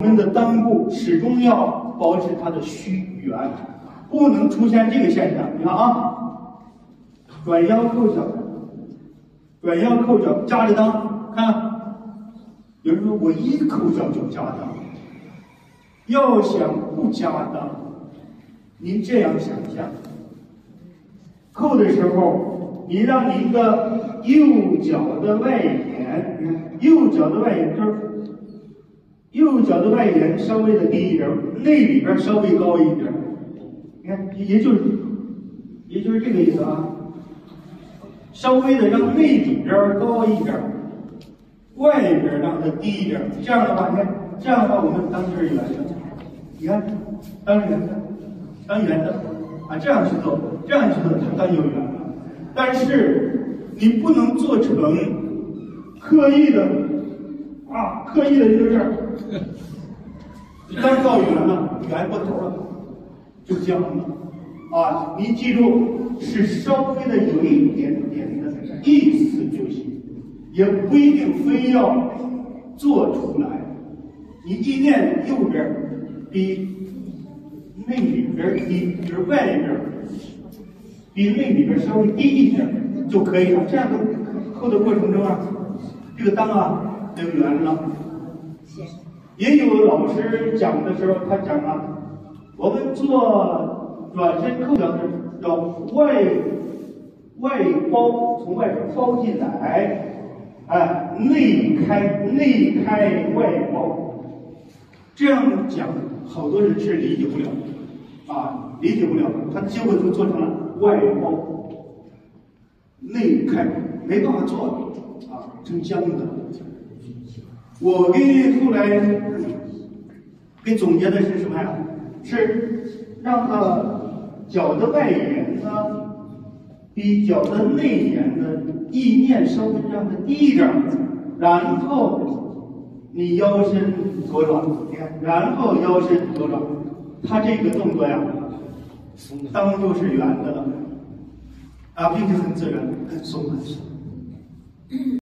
我们的裆部始终要保持它的虚圆，不能出现这个现象。你看啊，转腰扣脚，转腰扣脚，夹着裆，看。有人说我一扣脚就夹裆，要想不夹裆，您这样想象，扣的时候，你让您的右脚的外沿，你看右脚的外沿就是右脚的外沿稍微的低一点，内里边稍微高一点。你看，也就是这个意思啊。稍微的让内里边高一点，外边让它低一点。这样的话，你看，这样的话我们裆是圆的。你看，裆是圆的，裆圆的啊，这样去做，这样去做，它裆就圆了。但是你不能做成刻意的就是裆到圆了，圆过头了，就僵了啊！你记住，是稍微的有一点点的意思就行，也不一定非要做出来。你意念右边比内里边低，就是外边比内里边稍微低一点就可以了。这样的扣的过程中啊，这个裆啊就圆了。也有老师讲的时候，他讲啊，我们做转身扣脚的要外包，从外边包进来，哎，内开外包。这样讲，好多人是理解不了啊，理解不了，他结果就做成了外包内开，没办法做啊，成僵的。我后来给总结的是什么呀？是让脚的外沿呢，比脚的内沿的意念稍微让它低一点，然后你腰身左转，你看，然后腰身左转，它这个动作呀，裆就是圆的了啊，并且很自然，很松很松。